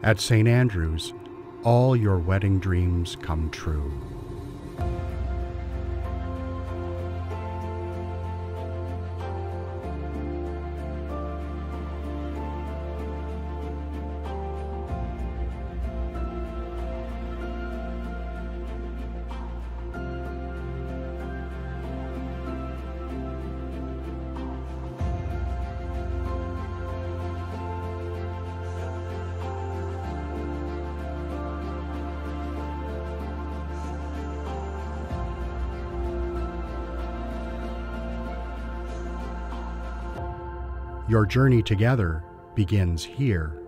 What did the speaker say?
At St. Andrew's, all your wedding dreams come true. Your journey together begins here.